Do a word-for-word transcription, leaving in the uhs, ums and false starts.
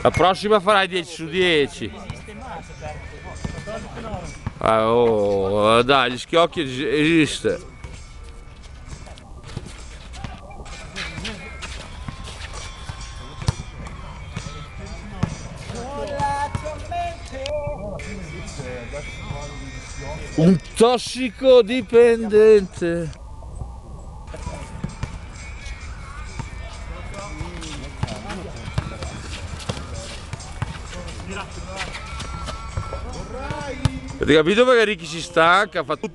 La prossima farai dieci su dieci. Ah, oh, dai, gli schiocchi esiste. Un tossicodipendente. Avete capito perché Ricky si stanca? Fa tutto